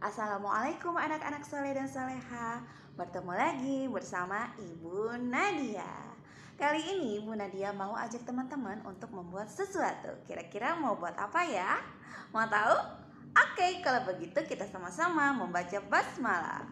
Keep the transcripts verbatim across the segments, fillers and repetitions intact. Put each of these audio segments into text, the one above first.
Assalamualaikum anak-anak soleh dan soleha. Bertemu lagi bersama Ibu Nadia. Kali ini Ibu Nadia mau ajak teman-teman untuk membuat sesuatu. Kira-kira mau buat apa ya? Mau tahu? Oke, kalau begitu kita sama-sama membaca basmalah.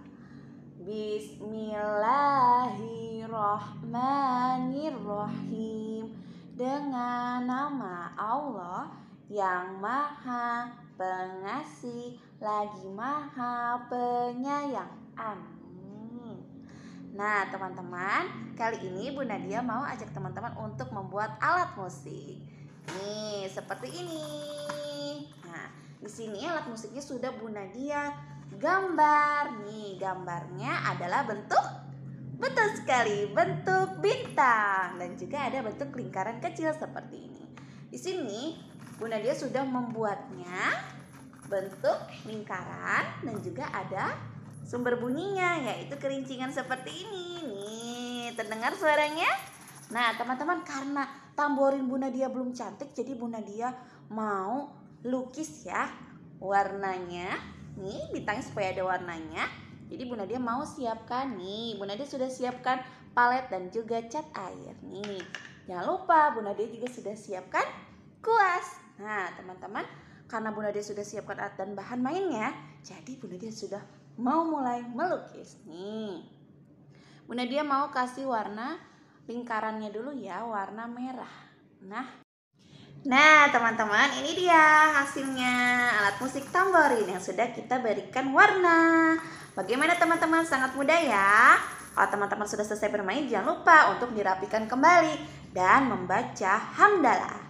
Bismillahirrahmanirrahim. Dengan nama Allah yang Maha Pengasih lagi Maha Penyayang. Amin. Nah teman-teman, kali ini Bu Nadia mau ajak teman-teman untuk membuat alat musik. Nih seperti ini. Nah di sini alat musiknya sudah Bu Nadia gambar. Nih gambarnya adalah bentuk, betul sekali, bentuk bintang dan juga ada bentuk lingkaran kecil seperti ini. Di sini Bu Nadia sudah membuatnya bentuk lingkaran dan juga ada sumber bunyinya, yaitu kelincingan seperti ini. Nih, terdengar suaranya? Nah, teman-teman, karena tamborin Bu Nadia belum cantik, jadi Bu Nadia mau lukis ya warnanya. Nih, bintangnya supaya ada warnanya. Jadi Bu Nadia mau siapkan nih. Bu Nadia sudah siapkan palet dan juga cat air nih. Jangan lupa Bu Nadia juga sudah siapkan kuas. Nah teman-teman, karena Bu Nadia sudah siapkan alat dan bahan mainnya, jadi Bu Nadia sudah mau mulai melukis nih. Bu Nadia mau kasih warna lingkarannya dulu ya, warna merah. Nah, nah teman-teman, ini dia hasilnya alat musik tamborin yang sudah kita berikan warna. Bagaimana teman-teman? Sangat mudah ya. Kalau teman-teman sudah selesai bermain, jangan lupa untuk dirapikan kembali dan membaca hamdalah.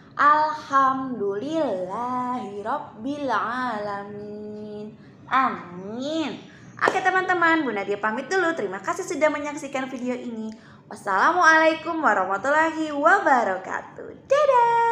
Alhamdulillahirabbil alamin. Amin. Oke teman-teman, Bu Nadia pamit dulu. Terima kasih sudah menyaksikan video ini. Wassalamualaikum warahmatullahi wabarakatuh. Dadah.